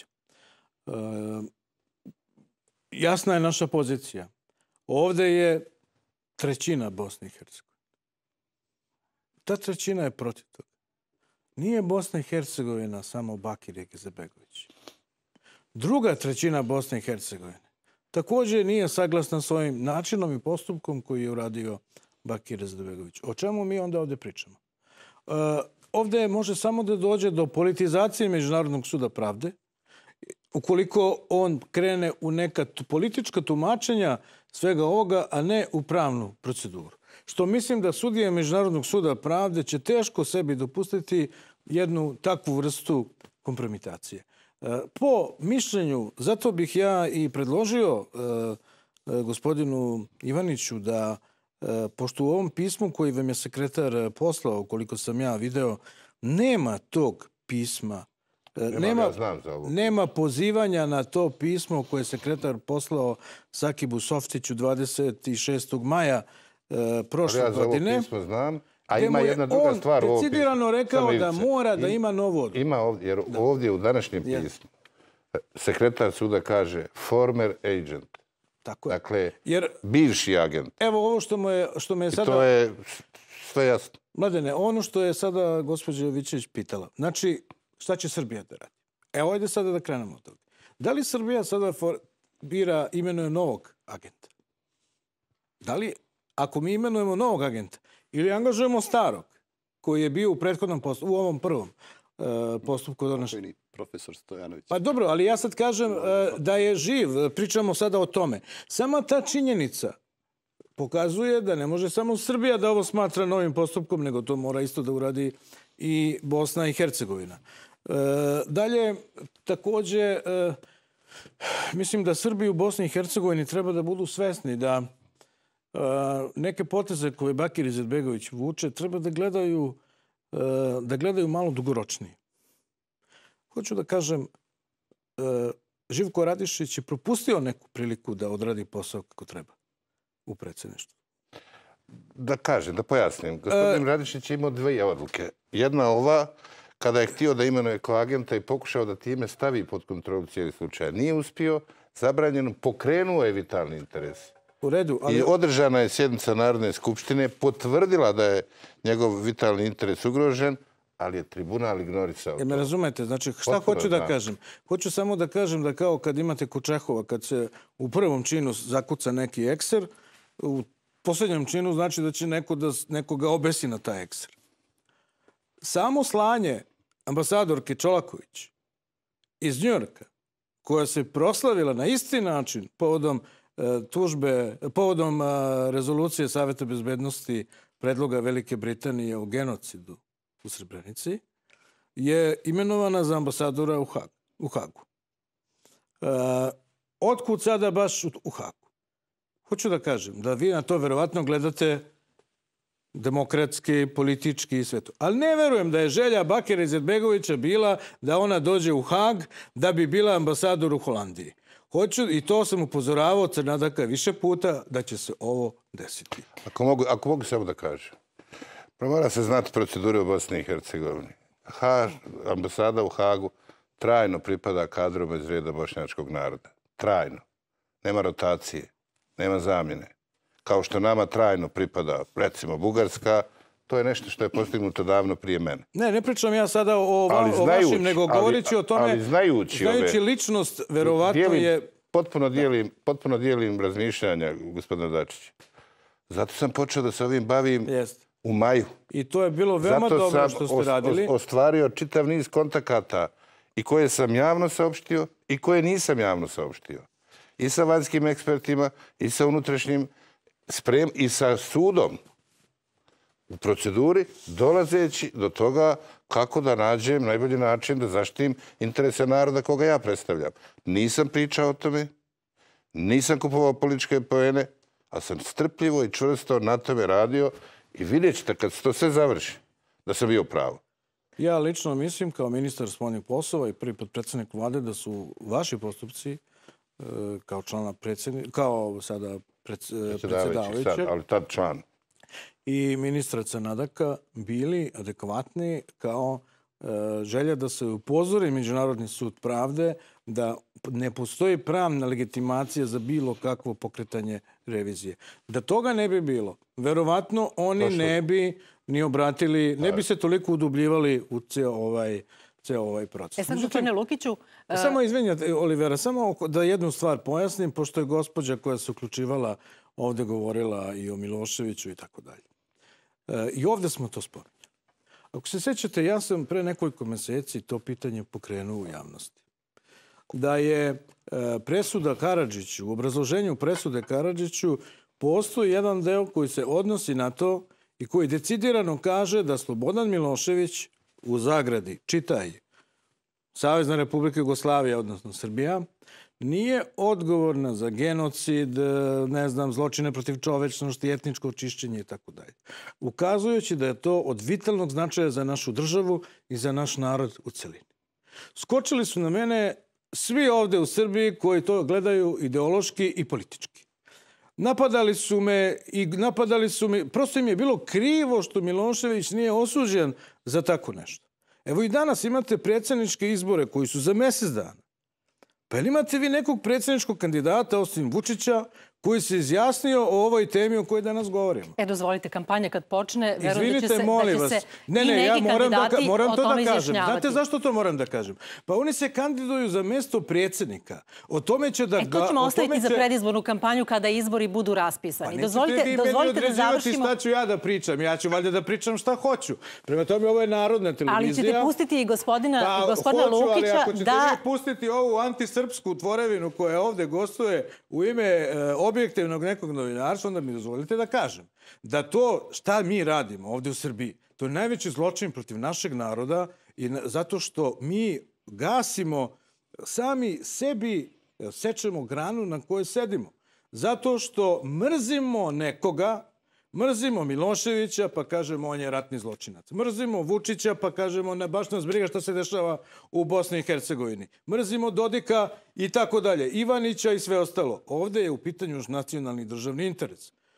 Jasna je naša pozicija. Ovdje je trećina Bosne i Hercegovine. Ta trećina je protiv toga. Nije Bosna i Hercegovina samo Bakir Izetbegović. Druga trećina Bosne i Hercegovine također nije saglasna s ovim načinom i postupkom koji je uradio Bakir Izetbegović. O čemu mi onda ovdje pričamo? Ovdje može samo da dođe do politizacije Međunarodnog suda pravde ukoliko on krene u neka politička tumačenja svega ovoga, a ne u pravnu proceduru. Što mislim da sudije Međunarodnog suda pravde će teško sebi dopustiti jednu takvu vrstu kompromitacije. Po mišljenju, zato bih ja i predložio gospodinu Ivaniću da, pošto u ovom pismu koji vam je sekretar poslao, koliko sam ja video, nema tog pisma, nema pozivanja na to pismo koje je sekretar poslao Sakibu Softiću 26. maja prošle godine. Ja za ovo pismo znam. A ima jedna druga stvar u ovom pismu. On decidirano rekao da mora da ima novu odluku. Ima ovdje, jer ovdje u današnjem pismu sekretar suda kaže former agent. Tako je. Dakle, bivši agent. Evo ovo što me je sada... I to je sve jasno. Mladene, ono što je sada gospođa Jovićević pitala. Znači, šta će Srbija da radi? Evo, ajde sada da krenemo od toga. Da li Srbija sada imenuje novog agenta? Da li, ako mi imenujemo novog agenta, ili angažujemo starog, koji je bio u prethodnom postupku, u ovom prvom postupku donošenja. Profesor Stojanović. Pa dobro, ali ja sad kažem da je živ, pričamo sada o tome. Sama ta činjenica pokazuje da ne može samo Srbija da ovo smatra novim postupkom, nego to mora isto da uradi i Bosna i Hercegovina. Dalje, također, mislim da Srbi u Bosni i Hercegovini treba da budu svesni da neke poteze koje Bakir Izetbegović vuče treba da gledaju malo dugoročnije. Hoću da kažem, Živko Radišić je propustio neku priliku da odradi posao kako treba u predsjedništvu. Da kažem, da pojasnim. Gospodin Radišić je imao dvije odluke. Jedna ova, kada je htio da imenuje koagenta i pokušao da time stavi pod kontrolu cijeli slučaj. Nije uspio, zabranjeno, pokrenuo je vitalni interes. U redu, ali... I održana je sjednica Narodne skupštine, potvrdila da je njegov vitalni interes ugrožen, ali je tribunal ignorisao. Me razumete, znači šta hoću da kažem? Hoću samo da kažem da kao kad imate kod Čehova, kad se u prvom činu zakuca neki ekser, u posljednjem činu znači da će nekoga obesi na taj ekser. Samo slanje ambasadorke Čolaković iz Njujorka, koja se proslavila na isti način povodom rezolucije Saveta bezbednosti predloga Velike Britanije o genocidu u Srebrenici, je imenovana za ambasadora u Hagu. Otkud sada baš u Hagu? Hoću da kažem da vi na to verovatno gledate demokratski, politički i sve to. Ali ne verujem da je želja Bakira Izetbegovića bila da ona dođe u Hag da bi bila ambasador u Holandiji. I to sam upozoravao Crnadaka više puta da će se ovo desiti. Ako mogu samo da kažem. Mora se znati procedure u Bosni i Hercegovini. Ambasada u Hagu trajno pripada kadroma iz reda bošnjačkog naroda. Trajno. Nema rotacije. Nema zamjene. Kao što nama trajno pripada, recimo, Bugarska, to je nešto što je postignuto davno prije mene. Ne pričam ja sada o vašim, nego govorići o tome, ali znajući ličnost, verovatno je... Potpuno dijelim razmišljanja gospodina Dačića. Zato sam počeo da se ovim bavim u maju. I to je bilo veoma dobro što ste radili. Zato sam ostvario čitav niz kontakata i koje sam javno saopštio i koje nisam javno saopštio. I sa vanjskim ekspertima, i sa unutrašnjim i sa sudom u proceduri, dolazeći do toga kako da nađem najbolji način da zaštitim interese naroda koga ja predstavljam. Nisam pričao o tome, nisam kupovao političke poene, a sam strpljivo i čvrsto na tome radio i vidjet ćete kad se to sve završi da sam bio pravo. Ja lično mislim kao ministar spoljnih poslova i prvi potpredsjednik vlade da su vaši postupci kao člana predsjednika, kao sada predsjedavajućeg, ali tad član. I ministra Crnadaka bili adekvatni kao želja da se upozori Međunarodni sud pravde da ne postoji pravna legitimacija za bilo kakvo pokretanje revizije. Da toga ne bi bilo, verovatno oni ne bi ni obratili, ne bi se toliko udubljivali u ceo ovaj proces. Sad, gospodine Lukiću... Samo izvinjate, Olivera, samo da jednu stvar pojasnim, pošto je gospođa koja se uključivala ovdje govorila i o Miloševiću i tako dalje. I ovdje smo to spominjali. Ako se sjećate, ja sam pre nekoliko mjeseci to pitanje pokrenuo u javnosti. Da je presuda Karadžiću, u obrazloženju presude Karadžiću postoji jedan deo koji se odnosi na to i koji decidirano kaže da Slobodan Milošević u zagradi, čitaj, Savezna Republika Jugoslavija, odnosno Srbija, nije odgovorna za genocid, zločine protiv čovečnosti, etničko očišćenje i tako dalje. Ukazujući da je to od vitalnog značaja za našu državu i za naš narod u celini. Skočili su na mene svi ovdje u Srbiji koji to gledaju ideološki i politički. Napadali su me, prosto im je bilo krivo što Milošević nije osuđen za tako nešto. Evo i danas imate predsjedničke izbore koji su za mjesec dana. Pa ili imate vi nekog predsjedničkog kandidata osim Vučića koji se izjasnio o ovoj temi o kojoj danas govorimo? Dozvolite, kampanja kad počne, izvinite, molim vas. Ja moram to da kažem. Znate zašto to moram da kažem? Pa oni se kandiduju za mjesto predsjednika. O tome će da... To ćemo ostaviti za predizbornu kampanju kada izbori budu raspisani. Dozvolite da završimo... Šta ću ja da pričam? Ja ću valjda da pričam šta hoću. Prema tome, ovo je narodna televizija. Ali ćete pustiti i gospodina Lukića da... Ako ćete vi pustiti ovu antisrpsku tvorevinu koja ovdje gostuje u ime objektivnog nekog novinarstva, onda mi dozvolite da kažem da to šta mi radimo ovdje u Srbiji, to je najveći zločin protiv našeg naroda i zato što mi gasimo sami sebi, sečemo granu na kojoj sedimo. Zato što mrzimo nekoga, mrzimo Miloševića pa kažemo on je ratni zločinac. Mrzimo Vučića pa kažemo baš nas briga što se dešava u Bosni i Hercegovini. Mrzimo Dodika i tako dalje. Ivanića i sve ostalo. Ovdje je u pitanju nacionalni državni interes.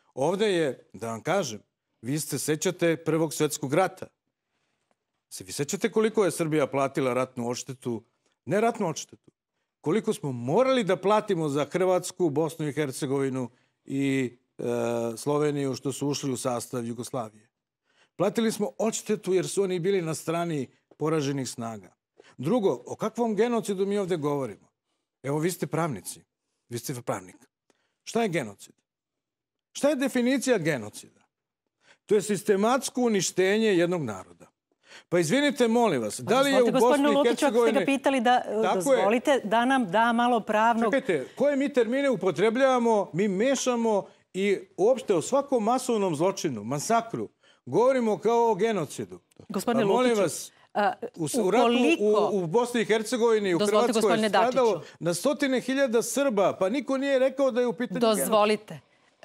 Ovde je, da vam kažem, vi se sećate Prvog svjetskog rata. Se vi sećate koliko je Srbija platila ratnu odštetu? Ne ratnu odštetu. Koliko smo morali da platimo za Hrvatsku, Bosnu i Hercegovinu i Sloveniju što su ušli u sastav Jugoslavije. Platili smo odštetu jer su oni bili na strani poraženih snaga. Drugo, o kakvom genocidu mi ovde govorimo? Evo, vi ste pravnici. Vi ste pravnik. Šta je genocid? Šta je definicija genocida? To je sistematsko uništenje jednog naroda. Pa izvinite, molim vas, da li je u Bosni i Hercegovini... Gospodinu Lukiću, ako ste ga pitali da dozvolite da nam da malo pravnog... Čekajte, koje mi termine upotrebljavamo, mi mešamo i uopšte o svakom masovnom zločinu, masakru, govorimo kao o genocidu. Gospodine Lukiću, u ratu u Bosni i Hercegovini, u Hrvatskoj je stradalo na 100.000 Srba, pa niko nije rekao da je u pitanju genocid. Dozvolite.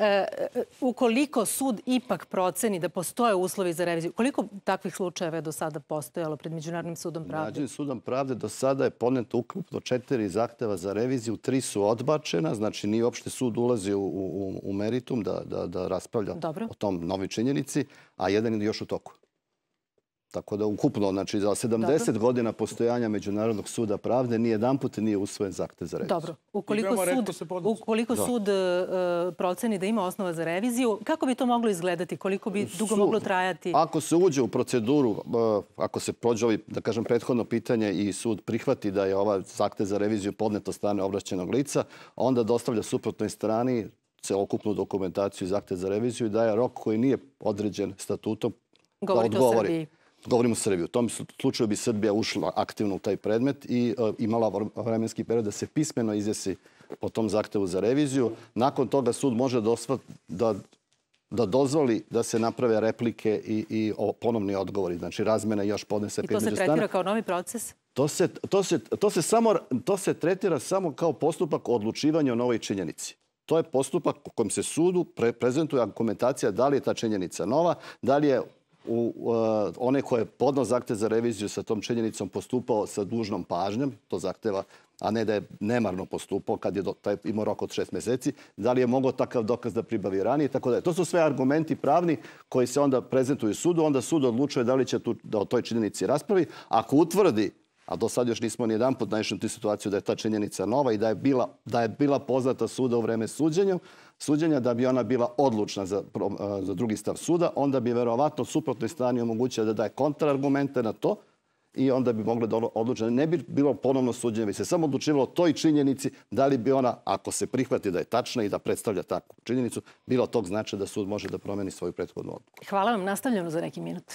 Ukoliko sud ipak proceni da postoje uslovi za reviziju, koliko takvih slučajeva je do sada postojalo pred Međunarodnim sudom pravde? Međunarodnim sudom pravde do sada je podneto ukupno 4 zahteva za reviziju, 3 su odbačena, znači nije uopšte sud ulazi u meritum da raspravlja o tom novoj činjenici, a jedan je još u toku. Tako da ukupno, znači za 70 godina postojanja Međunarodnog suda pravde ni jedan put nije usvojen zahtev za reviziju. Dobro. Ukoliko sud proceni da ima osnova za reviziju, kako bi to moglo izgledati? Koliko bi dugo moglo trajati? Ako se uđe u proceduru, ako se prođe ovi, da kažem, prethodno pitanje i sud prihvati da je ova zahtev za reviziju podnet od strane ovlašćenog lica, onda dostavlja suprotnoj strani celokupnu dokumentaciju i zahtev za reviziju i daje rok koji nije određen statutom da odgovori. Govorimo o Srbiji. U tom slučaju bi Srbija ušla aktivno u taj predmet i imala vremenski period da se pismeno izjasni po tom zahtevu za reviziju. Nakon toga sud može da dozvoli da se naprave replike i ponovni odgovori. Znači razmena još podnese i to se tretira kao novi proces? To se tretira samo kao postupak odlučivanja o novoj činjenici. To je postupak u kojem se sudu prezentuje argumentacija da li je ta činjenica nova, da li je onaj ko je podnao zahtev za reviziju sa tom činjenicom postupao sa dužnom pažnjom, to zahteva, a ne da je nemarno postupao kad je imao rok od 6 meseci, da li je mogao takav dokaz da pribavi ranije, tako da je. To su sve argumenti pravni koji se onda prezentuju sudu, onda sud odlučuje da li će o toj činjenici raspravi. Ako utvrdi, a do sad još nismo ni jedan put naišli u tu situaciju da je ta činjenica nova i da je bila poznata suda u vreme suđenja, da bi ona bila odlučna za drugi stav suda, onda bi verovatno suprotnoj strani omogućila da daje kontrargumente na to i onda bi mogli da odlučiti. Ne bi bilo ponovno suđenje, bi se samo odlučivalo o toj činjenici da li bi ona, ako se prihvati da je tačna i da predstavlja takvu činjenicu, bilo tog značaja da sud može da promeni svoju prethodnu odluku. Hvala vam. Nastavljamo za neki minut.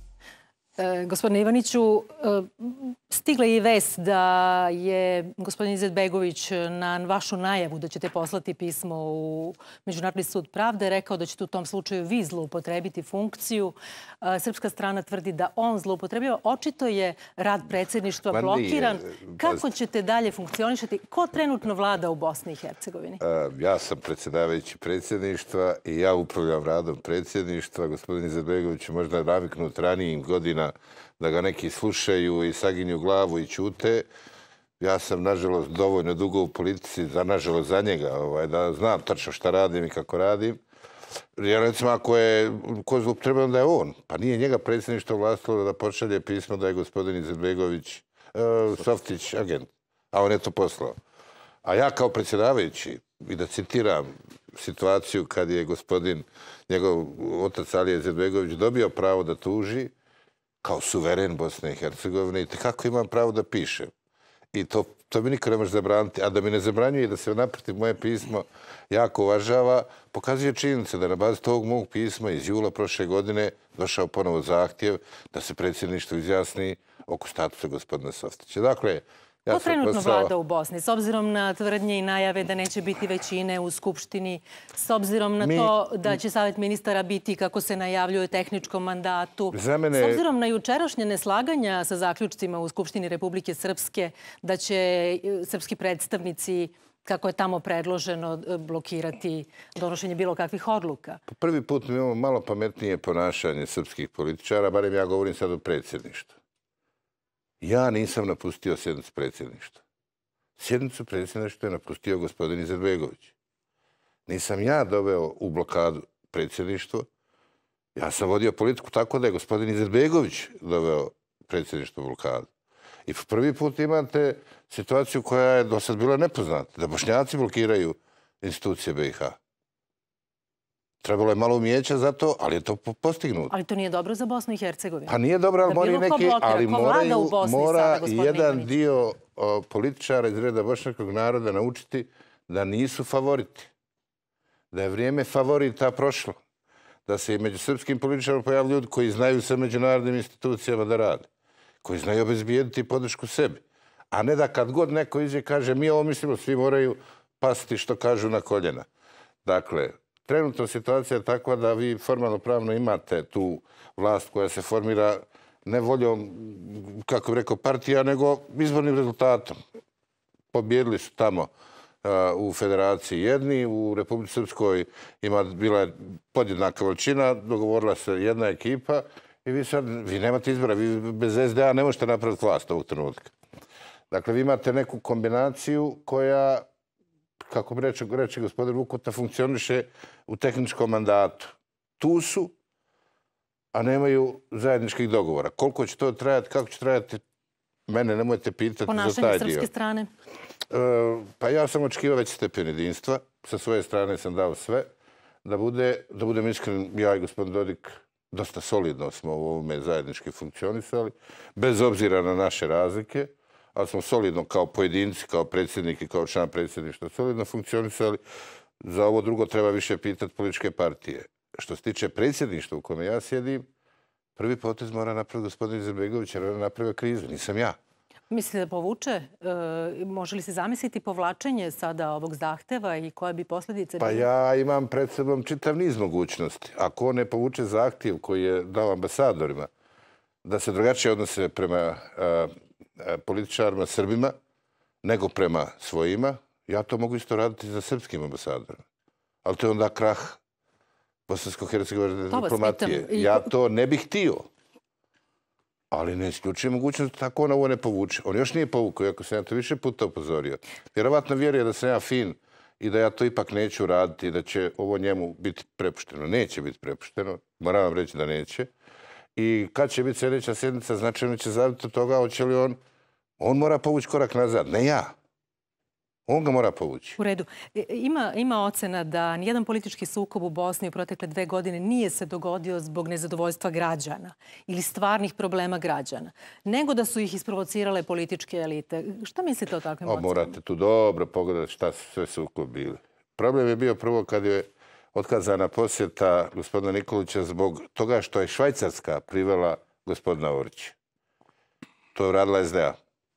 Gospodine Ivaniću, stigla je i vest da je gospodin Izetbegović na vašu najavu da ćete poslati pismo u Međunarodni sud pravde rekao da ćete u tom slučaju vi zloupotrebiti funkciju. Srpska strana tvrdi da on zloupotrebljava. Očito je rad predsjedništva blokiran. Kako ćete dalje funkcionišati? Ko trenutno vlada u Bosni i Hercegovini? Ja sam predsjedavajući predsjedništva i ja upravljam radom predsjedništva. Gospodin Izetbegović je možda naviknut ranijim godina da ga neki slušaju i saginju glavu i ćute. Ja sam, nažalost, dovoljno dugo u politici, nažalost, za njega, da znam tačno šta radim i kako radim. Jer, recimo, ako je ko zloupotrebljava da je on, pa nije njega predsjedništvo vlastilo da pošalje pismo da je gospodin Izetbegović, Softić, agent, a on je to poslao. A ja kao predsjedavajući, i da citiram situaciju kad je gospodin, njegov otac Alija Izetbegović dobio pravo da tuži, kao suveren Bosne i Hercegovine i kako imam pravo da pišem. I to mi niko ne može zabraniti. A da mi ne zabranjuje i da se naprotiv moje pismo jako uvažava, pokazuje činjenice da na bazi tog mog pisma iz jula prošle godine došao ponovo zahtjev da se predsjedništvo izjasni oko statusa gospodina Softića. Dakle, ko trenutno vlada u Bosni? S obzirom na tvrdnje i najave da neće biti većine u Skupštini, s obzirom na to da će Savjet ministara biti, kako se najavljuje, tehničkom mandatu, s obzirom na jučerašnje neslaganja sa zaključcima u Skupštini Republike Srpske, da će srpski predstavnici, kako je tamo predloženo, blokirati donošenje bilo kakvih odluka? Po prvi put imamo malo pametnije ponašanje srpskih političara, barem ja govorim sad o predsjedništvu. Ja nisam napustio sjednicu predsjedništva. Sjednicu predsjedništva je napustio gospodin Izetbegović. Nisam ja doveo u blokadu predsjedništvo. Ja sam vodio politiku tako da je gospodin Izetbegović doveo predsjedništvo u blokadu. I prvi put imate situaciju koja je do sad bila nepoznata, da Bošnjaci blokiraju institucije BiH. Trebalo je malo umijeća za to, ali je to postignuto. Ali to nije dobro za Bosnu i Hercegovinu. Pa nije dobro, ali mora jedan dio političara iz reda bošnjačkog naroda naučiti da nisu favoriti. Da je vrijeme favorita prošlo. Da se i među srpskim političarima pojavljaju ljudi koji znaju sa međunarodnim institucijama da rade. Koji znaju obezbijediti podršku sebi. A ne da kad god neko iđe kaže mi ovo mislimo, svi moraju pasti što kažu na koljena. Dakle, trenutno situacija je takva da vi formalno pravno imate tu vlast koja se formira ne voljom, kako bih rekao, partija, nego izbornim rezultatom. Pobjedili su tamo u Federaciji jedni, u Republici Srpskoj bila je podjednaka veličina, dogovorila se jedna ekipa i vi nemate izbora, vi bez SDA ne možete napraviti vlast ovog trenutka. Dakle, vi imate neku kombinaciju koja, kako bi reče gospodin Vukota, funkcioniše u tehničkom mandatu. Tu su, a nemaju zajedničkih dogovora. Koliko će to trajati, kako će trajati, mene nemojte pitati za taj dio. Ponašanje srpske strane? Pa ja sam očekivao veći stepen jedinstva. Sa svoje strane sam dao sve. Da budem iskren, ja i gospodin Dodik dosta solidno smo u ovome zajednički funkcionisali, bez obzira na naše razlike, ali smo solidno kao pojedinci, kao predsjednik i kao član predsjedništva solidno funkcionisali. Za ovo drugo treba više pitati političke partije. Što se tiče predsjedništva u kome ja sjedim, prvi potez mora napraviti gospodin Izetbegović jer on napravio krizu, nisam ja. Mislite da povuče? Može li se zamisliti povlačenje sada ovog zahteva i koje bi posljedice Pa ja imam pred sobom čitav niz mogućnosti. Ako on ne povuče zahtjev koji je dao ambasadorima da se drugačije odnose prema političarima Srbima nego prema svojima, ja to mogu isto raditi za srpskim ambasadorima. Ali to je onda krah bosansko-hercegovačke diplomatije. Ja to ne bih htio. Ali ne isključuje mogućnost da tako on ovo ne povuče. On još nije povukao, iako sam ja to više puta upozorio. Vjerovatno vjeruje da sam ja fin i da ja to ipak neću raditi i da će ovo njemu biti prepušteno. Neće biti prepušteno. Moram vam reći da neće. I kad će biti sljedeća sjednica, značajno će zavisiti od toga hoće li on mora povući korak nazad, ne ja. On ga mora povući. U redu. Ima ocena da nijedan politički sukob u Bosni u protekle 2 godine nije se dogodio zbog nezadovoljstva građana ili stvarnih problema građana, nego da su ih isprovocirale političke elite. Šta mislite o takvim ocenama? Morate tu dobro pogledati šta su sve sukob bili. Problem je bio prvo kad je otkazana posjeta gospodina Nikolića zbog toga što je Švajcarska privela gospodina Orića. To je uradila SDA.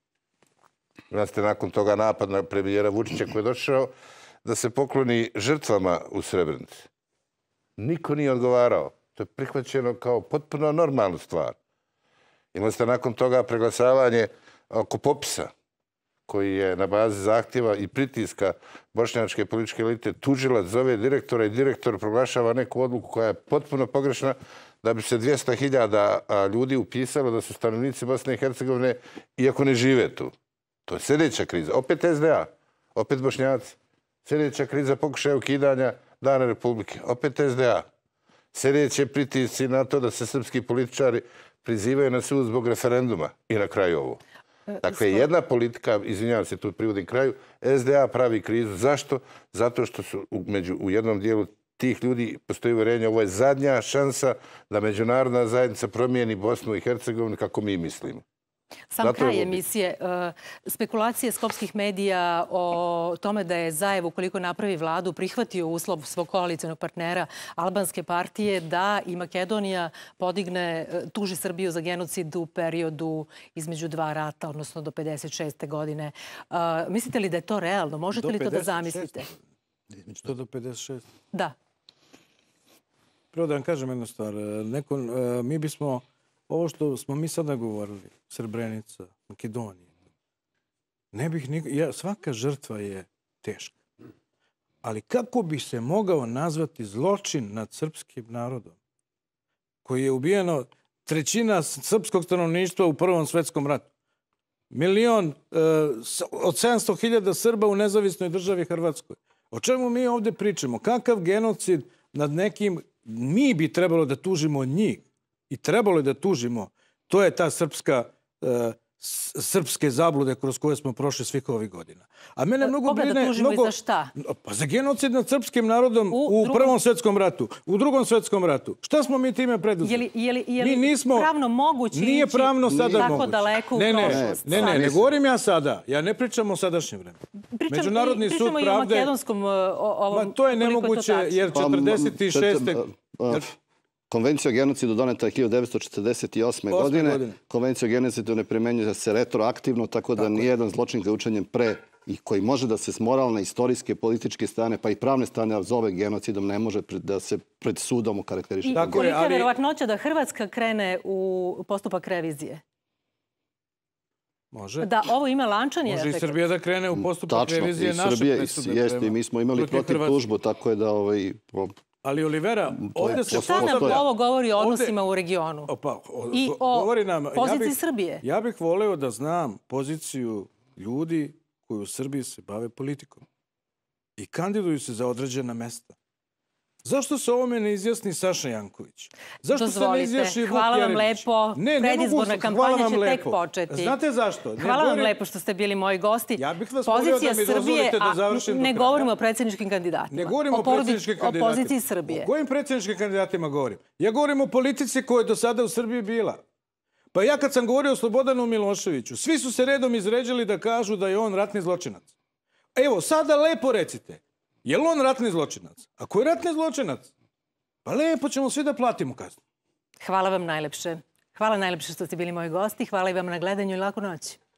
Znate, nakon toga napad na premijera Vučića koji je došao da se pokloni žrtvama u Srebrenici. Niko nije odgovarao. To je prihvaćeno kao potpuno normalnu stvar. Imali ste nakon toga preglasavanje oko popisa koji je na bazi zahtjeva i pritiska bošnjačke političke elite tužilac zove direktora i direktor proglašava neku odluku koja je potpuno pogrešna da bi se 200.000 ljudi upisalo da su stanovnici Bosne i Hercegovine iako ne žive tu. To je sljedeća kriza. Opet SDA, opet Bošnjaci. Sljedeća kriza pokušaja ukidanja Dana Republike. Opet SDA. Sljedeće pritisci na to da se srpski političari prizivaju na sud zbog referenduma. I na kraju ovo. Dakle, jedna politika, izvinjavam se tu privodim kraju, SDA pravi krizu. Zašto? Zato što su u jednom dijelu tih ljudi postoji uvjerenje, ovo je zadnja šansa da međunarodna zajednica promijeni Bosnu i Hercegovinu kako mi mislimo. Sam kraj emisije. Spekulacije skopskih medija o tome da je Zajev, ukoliko napravi vladu, prihvatio uslov svog koalicijnog partnera albanske partije da i Makedonija tuži Srbiju za genocid u periodu između 2 rata, odnosno do 56. godine. Mislite li da je to realno? Možete li to da zamislite? Između to do 56. Da. Prvo da vam kažem jednu stvar. Mi bismo ovo što smo mi sada govorili, Srebrenica, Makedonija, svaka žrtva je teška. Ali kako bi se mogao nazvati zločin nad srpskim narodom, koji je ubijeno 1/3 srpskog stanovništva u Prvom svjetskom ratu? Od 700.000 Srba u nezavisnoj državi Hrvatskoj. O čemu mi ovdje pričamo? Kakav genocid nad nekim, mi bi trebalo da tužimo njih. I trebalo je da tužimo. To je ta srpske zablude kroz koje smo prošli svih ovih godina. A mene mnogo brine... Koga da tužimo i za šta? Pa za genocid nad srpskim narodom u Prvom svetskom ratu, u Drugom svetskom ratu. Šta smo mi time preduzeli? Je li pravno moguće nije pravno sada tako daleko u prošlost? Ne govorim ja sada. Ja ne pričam o sadašnjem vremenu. Međunarodni sud pravde... Pričamo i o makedonskom... To je nemoguće jer 46. Konvencija o genocidu doneta je 1948. godine. Konvencija o genocidu ne primenjuje se retroaktivno, tako da nijedan zločin koji je učinjen pre i koji može da se s moralne, istorijske, političke strane, pa i pravne strane zove genocidom, ne može da se pred sudom okarakteriše. I kolika je verovatnoća da Hrvatska krene u postupak revizije? Može. Da ovo ima lančani efekt. Može i Srbija da krene u postupak revizije naše presude. Jeste, i mi smo imali protiv tužbu, tako je da... Ali, Olivera, ovdje se... Šta nam ovo govori o odnosima u regionu? I o poziciji Srbije? Ja bih voleo da znam poziciju ljudi koji u Srbiji se bave politikom i kandiduju se za određena mesta. Zašto se ovome ne izjasni Saša Janković? Zašto se ne izjasni Vuk Jeremić? Hvala vam lepo. Predizborna kampanja će tek početi. Znate zašto? Hvala vam lepo što ste bili moji gosti. Ja bih vas molio da mi dozvolite da završim do kraja. Ne govorimo o predsjedničkim kandidatima. Ne govorimo o predsjedničkim kandidatima. O poziciji Srbije. O kojim predsjedničkim kandidatima govorim? Ja govorim o politici koja je do sada u Srbiji bila. Pa ja kad sam govorio o Slobodanu Miloševiću, svi su se redom izređali da kažu da je on ratni zločinac. Evo, sada lepo recite. Je li on ratni zločinac? Ako je ratni zločinac, pa lepo ćemo svi da platimo kaznu. Hvala vam najlepše. Hvala najlepše što ste bili moji gosti. Hvala i vam na gledanju i laku noć.